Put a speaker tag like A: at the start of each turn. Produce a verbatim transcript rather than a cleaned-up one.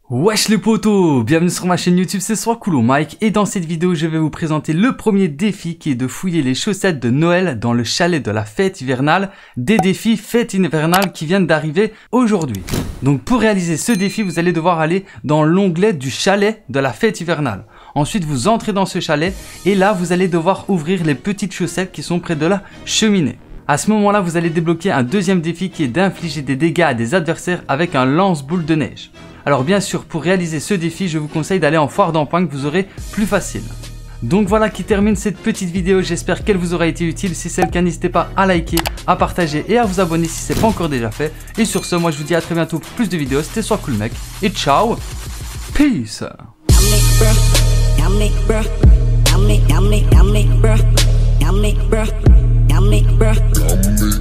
A: Wesh les potos, bienvenue sur ma chaîne YouTube, c'est Swacoolo Mike et dans cette vidéo je vais vous présenter le premier défi qui est de fouiller les chaussettes de Noël dans le chalet de la fête hivernale, des défis fête hivernale qui viennent d'arriver aujourd'hui. Donc pour réaliser ce défi vous allez devoir aller dans l'onglet du chalet de la fête hivernale. Ensuite vous entrez dans ce chalet et là vous allez devoir ouvrir les petites chaussettes qui sont près de la cheminée. À ce moment là vous allez débloquer un deuxième défi qui est d'infliger des dégâts à des adversaires avec un lance-boule de neige. Alors bien sûr, pour réaliser ce défi, je vous conseille d'aller en foire d'empoigne que vous aurez plus facile. Donc voilà qui termine cette petite vidéo, j'espère qu'elle vous aura été utile. Si c'est le cas, n'hésitez pas à liker, à partager et à vous abonner si ce n'est pas encore déjà fait. Et sur ce, moi je vous dis à très bientôt pour plus de vidéos, c'était Swacoolo Mike et ciao, peace. Yummy, yummy, yummy, bruh. Yummy, bruh. Yummy, bruh.